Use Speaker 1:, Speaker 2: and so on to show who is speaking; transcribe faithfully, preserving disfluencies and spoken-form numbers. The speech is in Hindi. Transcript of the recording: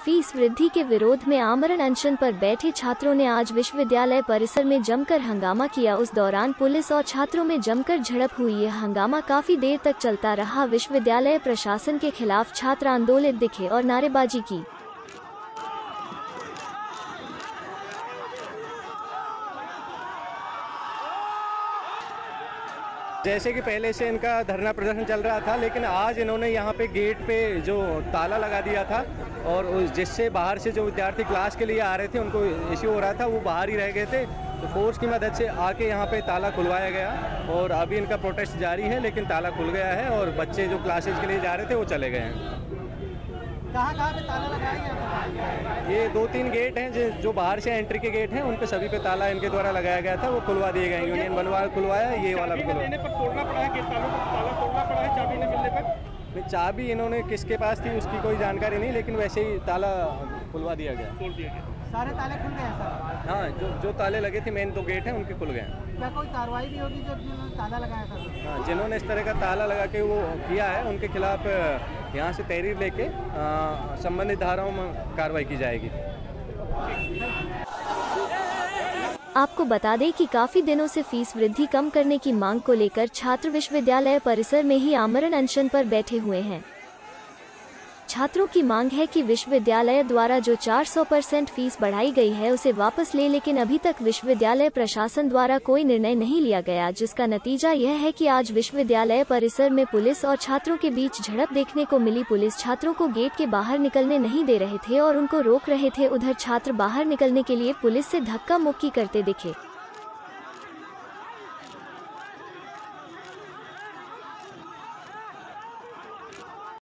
Speaker 1: फीस वृद्धि के विरोध में आमरण अनशन पर बैठे छात्रों ने आज विश्वविद्यालय परिसर में जमकर हंगामा किया। उस दौरान पुलिस और छात्रों में जमकर झड़प हुई। यह हंगामा काफी देर तक चलता रहा। विश्वविद्यालय प्रशासन के खिलाफ छात्र आंदोलित दिखे और नारेबाजी की।
Speaker 2: जैसे कि पहले से इनका धरना प्रदर्शन चल रहा था, लेकिन आज इन्होंने यहाँ पे गेट पे जो ताला लगा दिया था और जिससे बाहर से जो विद्यार्थी क्लास के लिए आ रहे थे उनको इश्यू हो रहा था, वो बाहर ही रह गए थे। तो फोर्स की मदद से आके यहाँ पे ताला खुलवाया गया और अभी इनका प्रोटेस्ट जारी है, लेकिन ताला खुल गया है और बच्चे जो क्लासेज के लिए जा रहे थे वो चले गए हैं।
Speaker 3: कहाँ कहाँ पे ताला लगाया गया?
Speaker 2: ये दो तीन गेट हैं जो बाहर से एंट्री के गेट हैं, उन पे सभी पे ताला इनके द्वारा लगाया गया था, वो खुलवा दिए गए। यूनियन बनवा खुलवाया, ये वाला भी खुलवाया।
Speaker 3: पर तोड़ना पड़ा है, तालों को ताला तोड़ना पड़ा है चाबी न मिलने पर।
Speaker 2: चाबी इन्होंने किसके पास थी उसकी कोई जानकारी नहीं, लेकिन वैसे ही ताला खुलवा दिया गया,
Speaker 3: तोड़ दिया गया। सारे ताले खुल गए हैं सर?
Speaker 2: हाँ, जो जो ताले लगे थे मेन दो गेट हैं उनके खुल गए हैं।
Speaker 3: क्या कोई कार्रवाई भी होगी जो जिन्होंने ताला लगाया था?
Speaker 2: हाँ, जिन्होंने इस तरह का ताला लगा के वो किया है उनके खिलाफ यहाँ से तहरीर लेके संबंधित धाराओं में कार्रवाई की जाएगी।
Speaker 1: आपको बता दें कि काफी दिनों से फीस वृद्धि कम करने की मांग को लेकर छात्र विश्वविद्यालय परिसर में ही आमरण अनशन पर बैठे हुए हैं। छात्रों की मांग है कि विश्वविद्यालय द्वारा जो चार सौ परसेंट फीस बढ़ाई गई है उसे वापस ले, लेकिन अभी तक विश्वविद्यालय प्रशासन द्वारा कोई निर्णय नहीं लिया गया, जिसका नतीजा यह है कि आज विश्वविद्यालय परिसर में पुलिस और छात्रों के बीच झड़प देखने को मिली। पुलिस छात्रों को गेट के बाहर निकलने नहीं दे रहे थे और उनको रोक रहे थे। उधर छात्र बाहर निकलने के लिए पुलिस से धक्का मुक्की करते दिखे।